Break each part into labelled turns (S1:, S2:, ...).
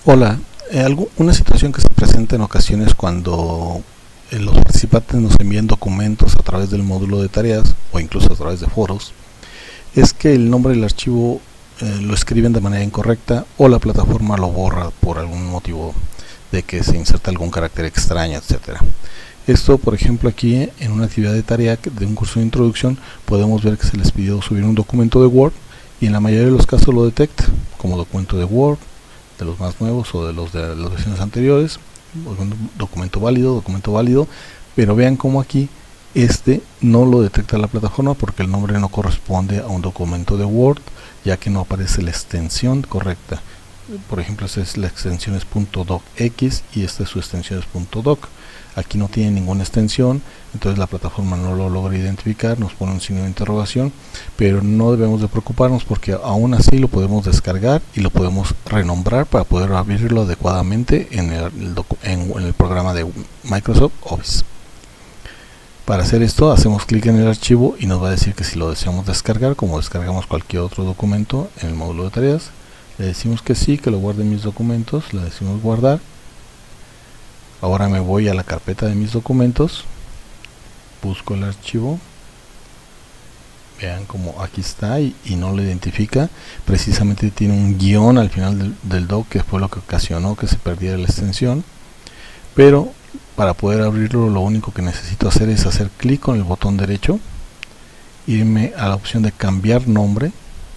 S1: Hola, una situación que se presenta en ocasiones cuando los participantes nos envían documentos a través del módulo de tareas o incluso a través de foros es que el nombre del archivo lo escriben de manera incorrecta o la plataforma lo borra por algún motivo de que se inserta algún carácter extraño, etcétera. Esto, por ejemplo, aquí en una actividad de tarea de un curso de introducción podemos ver que se les pidió subir un documento de Word y en la mayoría de los casos lo detecta como documento de Word, de los más nuevos o de las versiones anteriores, documento válido, pero vean cómo aquí este no lo detecta la plataforma porque el nombre no corresponde a un documento de Word, ya que no aparece la extensión correcta. Por ejemplo, la extensión es .docx y su extensión es .doc. Aquí no tiene ninguna extensión, entonces la plataforma no lo logra identificar, nos pone un signo de interrogación, pero no debemos de preocuparnos porque aún así lo podemos descargar y lo podemos renombrar para poder abrirlo adecuadamente en el programa de Microsoft Office. Para hacer esto hacemos clic en el archivo y nos va a decir que si lo deseamos descargar, como descargamos cualquier otro documento en el módulo de tareas, le decimos que sí, que lo guarde en mis documentos, le decimos guardar. Ahora me voy a la carpeta de mis documentos, busco el archivo, vean como aquí está y no lo identifica, precisamente tiene un guión al final del doc que fue lo que ocasionó que se perdiera la extensión, pero para poder abrirlo lo único que necesito hacer es hacer clic con el botón derecho, irme a la opción de cambiar nombre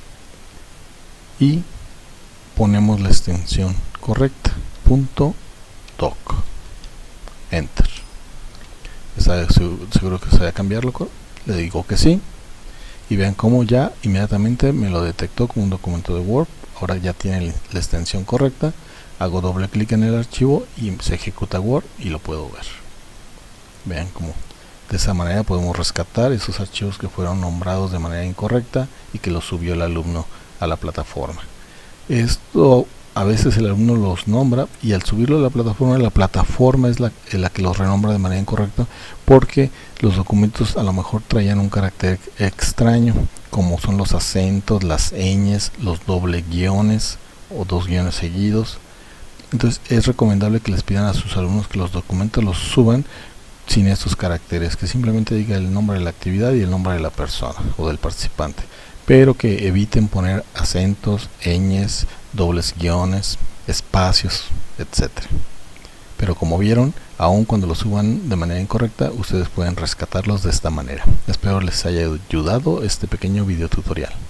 S1: y ponemos la extensión correcta, .doc. Enter. ¿Está seguro que se va a cambiarlo? Le digo que sí y vean cómo ya inmediatamente me lo detectó como un documento de Word. Ahora ya tiene la extensión correcta. Hago doble clic en el archivo y se ejecuta Word y lo puedo ver. Vean cómo de esa manera podemos rescatar esos archivos que fueron nombrados de manera incorrecta y que los subió el alumno a la plataforma. Esto a veces el alumno los nombra y al subirlo a la plataforma es la que los renombra de manera incorrecta porque los documentos a lo mejor traían un carácter extraño, como son los acentos, las ñes, los doble guiones o dos guiones seguidos. Entonces es recomendable que les pidan a sus alumnos que los documentos los suban sin estos caracteres, que simplemente diga el nombre de la actividad y el nombre de la persona o del participante, pero que eviten poner acentos, ñes, dobles guiones, espacios, etcétera. Pero como vieron, aun cuando lo suban de manera incorrecta, ustedes pueden rescatarlos de esta manera. Espero les haya ayudado este pequeño video tutorial.